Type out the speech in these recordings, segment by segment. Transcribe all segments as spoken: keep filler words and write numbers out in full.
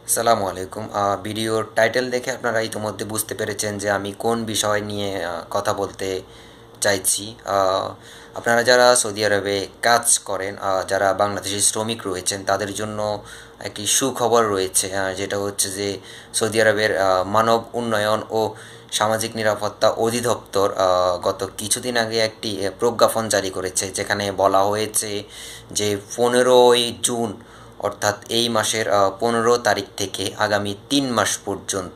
আসসালামু আলাইকুম। আহ, ভিডিওর টাইটেল দেখে আপনারা ইতিমধ্যে বুঝতে পেরেছেন যে আমি কোন বিষয় নিয়ে আহ, কথা বলতে চাইছি। আহ, আপনারা যারা সৌদি আরবে কাজ করেন, আহ, যারা বাংলাদেশি শ্রমিক রয়েছেন, তাদের জন্য একটি সুখবর রয়েছে, আহ, যেটা হচ্ছে যে সৌদি আরবের আহ, মানব উন্নয়ন ও সামাজিক নিরাপত্তা অধিদপ্তর আহ, গত কিছুদিন আগে একটি আহ, প্রজ্ঞাপন জারি করেছে, যেখানে বলা হয়েছে যে পনেরোই জুন অর্থাৎ এই মাসের পনেরো তারিখ থেকে আগামী তিন মাস পর্যন্ত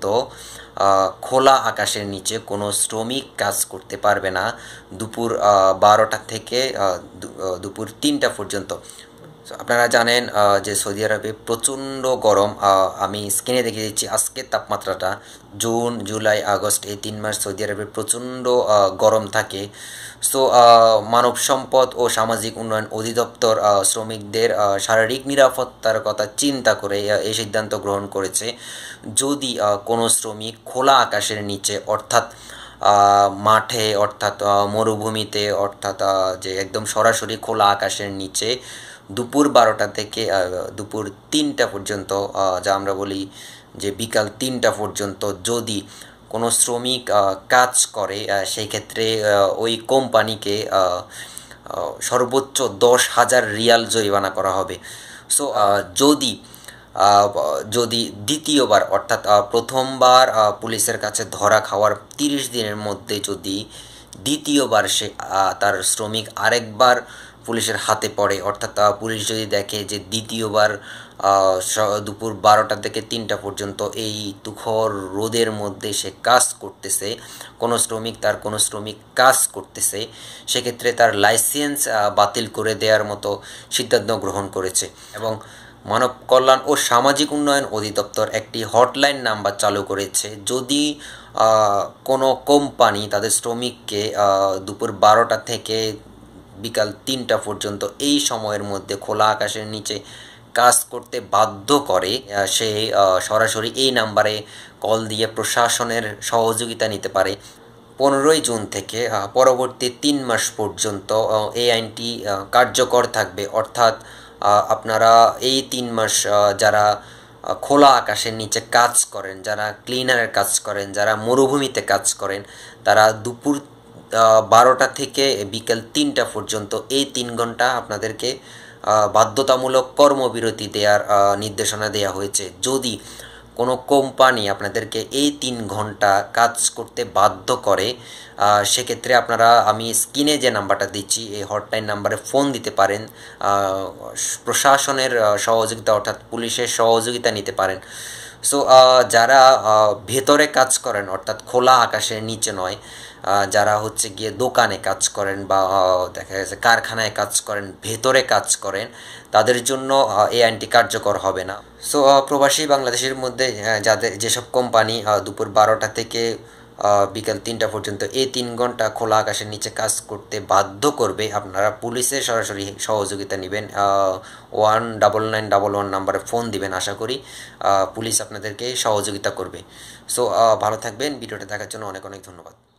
আহ, খোলা আকাশের নিচে কোনো শ্রমিক কাজ করতে পারবে না দুপুর আহ, বারোটা থেকে আহ, দু- আহ, দুপুর তিনটা পর্যন্ত। So, আপনারা জানেন আহ, যে সৌদি আরবে প্রচণ্ড গরম। আহ, আমি স্ক্রিনে দেখিয়ে দিচ্ছি আজকের তাপমাত্রাটা। জুন, জুলাই, আগস্ট এই তিন মাস সৌদি আরবে প্রচণ্ড আহ, গরম থাকে। সো মানব সম্পদ ও সামাজিক উন্নয়ন অধিদপ্তর আহ, শ্রমিকদের আহ, শারীরিক নিরাপত্তার কথা চিন্তা করে আহ, এই সিদ্ধান্ত গ্রহণ করেছে। যদি আহ, কোনো শ্রমিক খোলা আকাশের নিচে অর্থাৎ আহ, মাঠে অর্থাৎ আহ, মরুভূমিতে অর্থাৎ আহ, যে একদম সরাসরি খোলা আকাশের নিচে দুপুর বারোটা থেকে আহ, দুপুর তিনটা পর্যন্ত, আহ, যা আমরা বলি যে বিকাল তিনটা পর্যন্ত যদি কোনো শ্রমিক আহ, কাজ করে, আহ, সেই ক্ষেত্রে আহ, ওই কোম্পানিকে আহ, আহ, সর্বোচ্চ দশ হাজার রিয়াল জরিমানা করা হবে। সো যদি আহ, যদি দ্বিতীয়বার অর্থাৎ আহ, প্রথমবার আহ, পুলিশের কাছে ধরা খাওয়ার তিরিশ দিনের মধ্যে যদি দ্বিতীয়বার সে আহ, তার শ্রমিক আরেকবার পুলিশের হাতে পড়ে, অর্থাৎ আহ, পুলিশ যদি দেখে যে দ্বিতীয়বার আহ, স- দুপুর বারোটা থেকে তিনটা পর্যন্ত এই তুখর রোদের মধ্যে সে কাজ করতেছে, কোনো শ্রমিক তার কোনো শ্রমিক কাজ করতেছে, সেক্ষেত্রে তার লাইসেন্স আহ, বাতিল করে দেওয়ার মতো সিদ্ধান্ত গ্রহণ করেছে। এবং মানব কল্যাণ ও সামাজিক উন্নয়ন অধিদপ্তর একটি হটলাইন নাম্বার চালু করেছে। যদি আহ, কোনো কোম্পানি তাদের শ্রমিককে আহ, দুপুর বারোটা থেকে বিকাল তিনটা পর্যন্ত এই সময়ের মধ্যে খোলা আকাশের নিচে কাজ করতে বাধ্য করে, আহ, সে আহ, সরাসরি এই নাম্বারে কল দিয়ে প্রশাসনের সহযোগিতা নিতে পারে। পনেরোই জুন থেকে আহ, পরবর্তী তিন মাস পর্যন্ত আহ, এই আইনটি আহ, কার্যকর থাকবে। অর্থাৎ আহ, আপনারা এই তিন মাস আহ, যারা আহ, খোলা আকাশের নিচে কাজ করেন, যারা ক্লিনারের কাজ করেন, যারা মরুভূমিতে কাজ করেন, তারা দুপুর আহ, বারোটা থেকে বিকেল তিনটা পর্যন্ত এই তিন ঘন্টা আপনাদেরকে আহ, বাধ্যতামূলক কর্মবিরতি দেওয়ার আহ, নির্দেশনা দেওয়া হয়েছে। যদি কোনো কোম্পানি আপনাদেরকে এই তিন ঘন্টা কাজ করতে বাধ্য করে, আহ, সেক্ষেত্রে আপনারা আমি স্ক্রিনে যে নাম্বারটা দিচ্ছি এই হটলাইন নাম্বারে ফোন দিতে পারেন, আহ, প্রশাসনের আহ, সহযোগিতা অর্থাৎ পুলিশের সহযোগিতা নিতে পারেন। সো যারা আহ, ভেতরে কাজ করেন অর্থাৎ খোলা আকাশের নিচে নয়, আহ, যারা হচ্ছে গিয়ে দোকানে কাজ করেন বা আহ, দেখা গেছে কারখানায় কাজ করেন, ভেতরে কাজ করেন, তাদের জন্য আহ, এই আইনটি কার্যকর হবে না। সো প্রবাসী বাংলাদেশের মধ্যে আহ, যাদের যেসব কোম্পানি আহ, দুপুর বারোটা থেকে আহ, বিকাল তিনটা পর্যন্ত এই তিন ঘন্টা খোলা আকাশের নিচে কাজ করতে বাধ্য করবে, আপনারা পুলিশের সরাসরি সহযোগিতা নেবেন। One double nine double one নাম্বারে ফোন দিবেন। আশা করি আহ, পুলিশ আপনাদেরকে সহযোগিতা করবে। সো ভালো থাকবেন। ভিডিওটা দেখার জন্য অনেক অনেক ধন্যবাদ।